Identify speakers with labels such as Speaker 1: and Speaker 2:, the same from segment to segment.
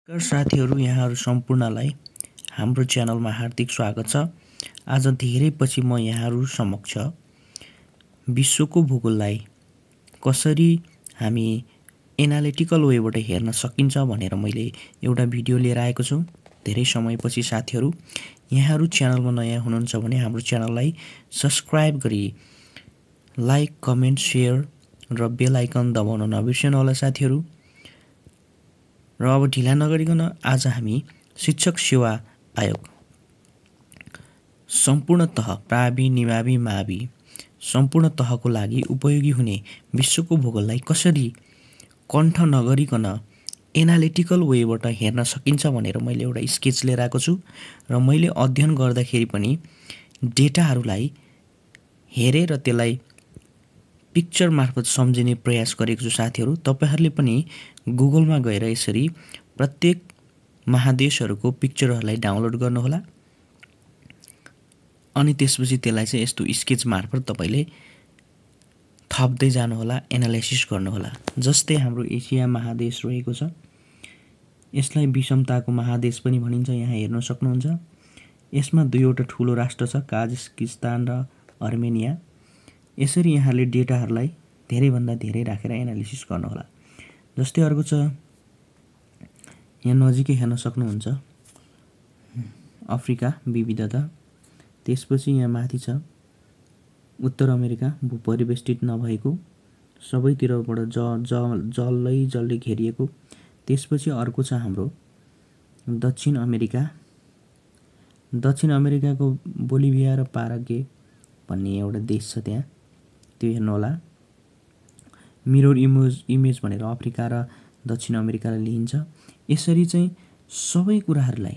Speaker 1: नमस्कार साथीहरू, यहाँहरू सम्पूर्णलाई हाम्रो च्यानलमा हार्दिक स्वागत छ। आज धेरै पछि म यहाँहरू समक्ष विश्वको भूगोललाई कसरी हामी एनालिटिकल वेबाट हेर्न सकिन्छ भनेर मैले एउटा भिडियो लिएर आएको छु। धेरै समयपछि साथीहरू, यहाँहरू च्यानलमा नयाँ हुनुहुन्छ भने हाम्रो च्यानललाई सब्स्क्राइब गरी लाइक, कमेन्ट, सेयर र बेल आइकन दबाउन नबिर्सनुहोला साथीहरू। र अब ढिला नगरिकन आज हामी शिक्षक सेवा आयोग सम्पूर्ण तह प्रावि, निमावि, मावि सम्पूर्ण तहको लागि उपयोगी हुने विश्वको भूगोललाई कसरी कण्ठ नगरिकन एनालिटिकल वेबाट हेर्न सकिन्छ भनेर मैले एउटा स्केच लिएर आएको छु। र मैले अध्ययन गर्दाखेरि पनि डेटाहरूलाई हेरेर त्यसलाई पिक्चर मार्फत सम्झिने प्रयास गरेको छु साथीहरू। तपाईहरूले पनि गुगलमा गएर यसरी प्रत्येक महादेशहरूको पिक्चरहरूलाई डाउनलोड गर्नुहोला अनि त्यसपछि त्यसलाई चाहिँ यस्तो स्केच मार्फत तपाईले थप्दै जानुहोला, एनालाइसिस गर्नुहोला। जस्तै हाम्रो एसिया महादेश रहेको छ, यसलाई विषमताको महादेश पनि भनिन्छ। यहाँ हेर्न सक्नुहुन्छ, यसमा दुईवटा ठुलो राष्ट्र छ, काजाखस्तान र अर्मेनिया। यसरी यहाँले डेटाहरूलाई धेरैभन्दा धेरै राखेर एनालिसिस गर्नुहोला। जस्तै अर्को छ, यहाँ नजिकै हेर्न सक्नुहुन्छ अफ्रिका विविधता। त्यसपछि यहाँ माथि छ उत्तर अमेरिका, भूपरिवेष्टित नभएको, सबैतिरबाट जलले घेरिएको। त्यसपछि अर्को छ हाम्रो दक्षिण अमेरिका। दक्षिण अमेरिकाको बोलिभिया र पाराग्वे भन्ने एउटा देश छ, त्यहाँ त्यो हेर्नुहोला। मिरर इमेज भनेर अफ्रिका र दक्षिण अमेरिकालाई लिइन्छ। यसरी चाहिँ सबै कुराहरूलाई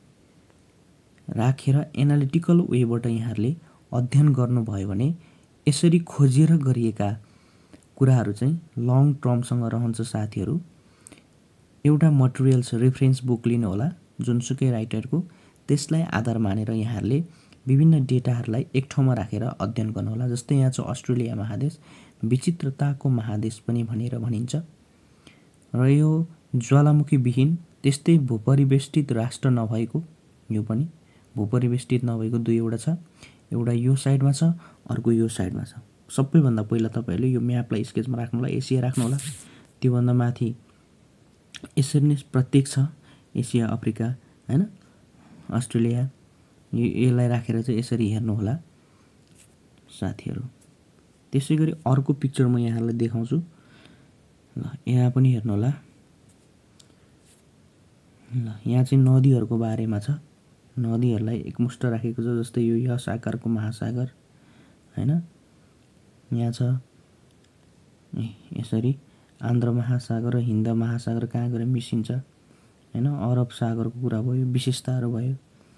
Speaker 1: राखेर एनालिटिकल वेबाट यहाँहरूले अध्ययन गर्नुभयो भने यसरी खोजेर गरिएका कुराहरू चाहिँ लङ टर्मसँग रहन्छ साथीहरू। एउटा मटेरियल्स रेफरेन्स बुक लिनुहोला जुनसुकै राइटरको, त्यसलाई आधार मानेर यहाँहरूले विभिन्न डेटाहरूलाई एक ठाउँमा राखेर अध्ययन गर्नुहोला। जस्तै यहाँ छ अस्ट्रेलिया महादेश, विचित्रताको महादेश पनि भनेर भनिन्छ। र यो ज्वालामुखी विहीन, त्यस्तै भूपरिवेष्टित राष्ट्र नभएको, यो पनि भूपरिवेष्टित नभएको दुईवटा छ। एउटा यो साइडमा छ, अर्को यो साइडमा छ। सबैभन्दा पहिला तपाईँहरूले यो म्यापलाई स्केचमा राख्नुहोला, एसिया राख्नुहोला। त्योभन्दा माथि यसरी नै प्रत्येक छ, एसिया, अफ्रिका, हैन, अस्ट्रेलिया, यसलाई राखेर चाहिँ यसरी हेर्नुहोला साथीहरू। त्यसै गरी अर्को पिक्चर म यहाँलाई देखाउँछु। ल, यहाँ पनि हेर्नुहोला। ल, यहाँ चाहिँ नदीहरूको बारेमा छ। नदीहरूलाई एकमुष्ट राखेको छ। जस्तै यो यस आकारको महासागर, हैन, यहाँ छ यसरी आन्ध्र महासागर र हिन्द महासागर कहाँ गएर मिसिन्छ, हैन, अरब सागरको कुरा भयो, विशेषताहरू भयो।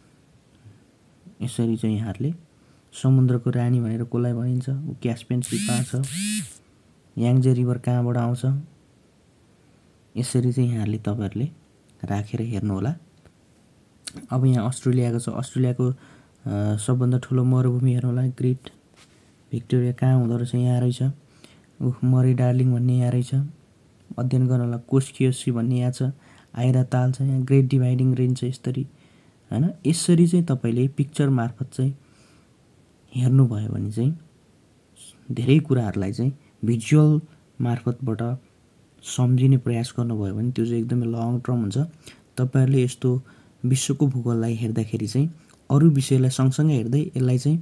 Speaker 1: यसरी चाहिँ यहाँहरूले समुद्रको रानी भनेर कसलाई भनिन्छ, क्यास्पियन सी कहाँ छ, याङ्जे रिभर कहाँबाट आउँछ, यसरी चाहिँ यहाँहरूले तपाईँहरूले राखेर हेर्नुहोला। अब यहाँ अस्ट्रेलियाको छ। अस्ट्रेलियाको सबभन्दा ठुलो मरुभूमि हेर्नुहोला, ग्रेट भिक्टोरिया कहाँ हुँदो रहेछ, यहाँ रहेछ। मरे डार्लिङ भन्ने यहाँ रहेछ, अध्ययन गर्नुहोला। कोस्कियोसी भन्ने यहाँ छ, आइरा ताल छ, यहाँ ग्रेट डिभाइडिङ रेन्ज छ यसरी, हैन। यसरी चाहिँ तपाईँले पिक्चर मार्फत चाहिँ हेर्नुभयो भने चाहिँ धेरै कुराहरूलाई चाहिँ भिजुअल मार्फतबाट सम्झिने प्रयास गर्नुभयो भने त्यो चाहिँ एकदमै लङ टर्म हुन्छ। तपाईँहरूले यस्तो विश्वको भूगोललाई हेर्दाखेरि चाहिँ अरू विषयलाई सँगसँगै हेर्दै यसलाई चाहिँ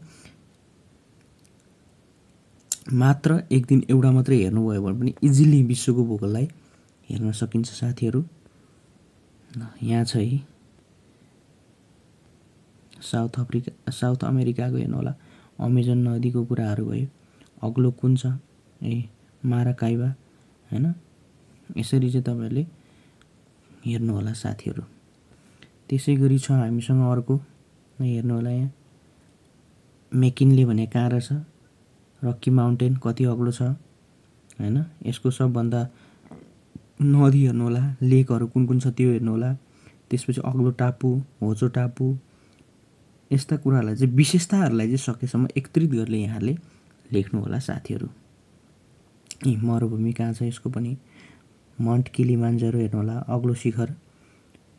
Speaker 1: मात्र एक दिन एउटा मात्रै हेर्नुभयो भने पनि इजिली विश्वको भूगोललाई हेर्न सकिन्छ साथीहरू। यहाँ छ है साउथ अमेरिकाको हेर्नुहोला, अमेजन नदीको कुराहरू भयो। अग्लो कुन छ, माराकाइबा, हैन। यसरी चाहिँ तपाईँहरूले हेर्नुहोला साथीहरू। त्यसै गरी छ हामीसँग अर्को, हेर्नुहोला यहाँ मेकिनले भने कहाँ रहेछ, रक्की माउन्टेन कति अग्लो छ, हैन। यसको सबभन्दा नदी हेर्नुहोला, लेकहरू कुन कुन छ त्यो हेर्नुहोला। त्यसपछि अग्लो टापु, होचो टापु, यस्ता कुराहरूलाई चाहिँ विशेषताहरूलाई चाहिँ सकेसम्म एकत्रित गरेर यहाँले लेख्नुहोला साथीहरू। मरुभूमि कहाँ छ यसको पनि, मन्ट किलिमान्जारो हेर्नुहोला, अग्लो शिखर,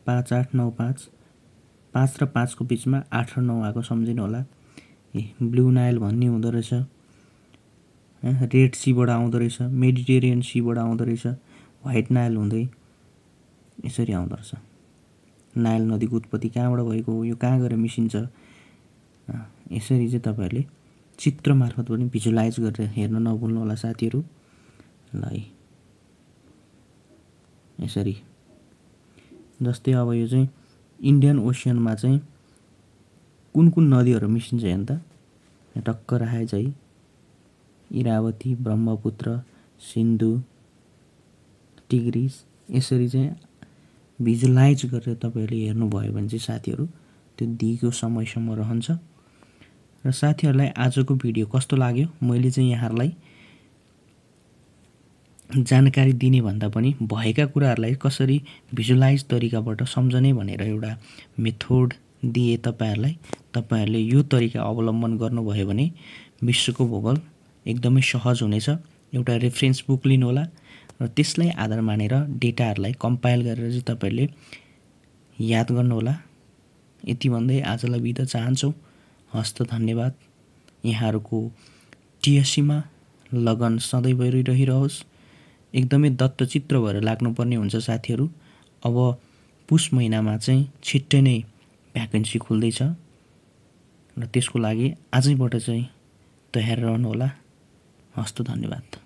Speaker 1: 5895 5 र 5 को बिचमा 8 र 9 आएको सम्झिनु होला। ब्लू नाइल भन्ने हुँदो रहेछ, रेड सीबाट आउँदो रहेछ, मेडिटेरियन सीबाट आउँदो रहेछ, व्हाइट नाइल हुँदै यसरी आउँदो रहेछ। नाइल नदीको उत्पत्ति कहाँबाट भएको हो, यो कहाँ गएर मिसिन्छ, यसरी चाहिँ तपाईँहरूले चित्र मार्फत पनि भिजुलाइज गरेर हेर्न नभुल्नु होला साथीहरू। ल यसरी जस्तै अब यो चाहिँ इन्डियन ओसियनमा चाहिँ कुन कुन नदीहरू मिसिन्छ हेर्नु त, टक्क राखेछ है। इरावती, ब्रह्मपुत्र, सिन्धु, टिग्रिस, यसरी चाहिँ भिजुलाइज गरेर तपाईँहरूले हेर्नुभयो भने चाहिँ साथीहरू त्यो दिगो समयसम्म रहन्छ। र साथीहरूलाई आजको भिडियो कस्तो लाग्यो, मैले चाहिँ यहाँहरूलाई जानकारी दिने भन्दा पनि भएका कुराहरूलाई कसरी भिजुलाइज तरिकाबाट सम्झने भनेर एउटा मेथड दिए तपाईँहरूलाई। तपाईँहरूले यो तरिका अवलम्बन गर्नुभयो भने विश्वको भूगोल एकदमै सहज हुनेछ। एउटा रेफरेन्स बुक लिनुहोला र त्यसलाई आधार मानेर डेटाहरूलाई कम्पाइल गरेर चाहिँ तपाईँहरूले याद गर्नुहोला। यति भन्दै आजलाई बिदा चाहन्छौँ। हस्त धन्यवाद। यहाँहरूको टिएससीमा लगन सधैँ रहिरहोस्। एकदमै दत्तचित्र भएर लाग्नुपर्ने हुन्छ साथीहरू। अब पुष महिनामा चाहिँ छिट्टै नै भ्याकेन्सी खुल्दैछ र त्यसको लागि आजैबाट चाहिँ तयार रहनुहोला। हस्त धन्यवाद।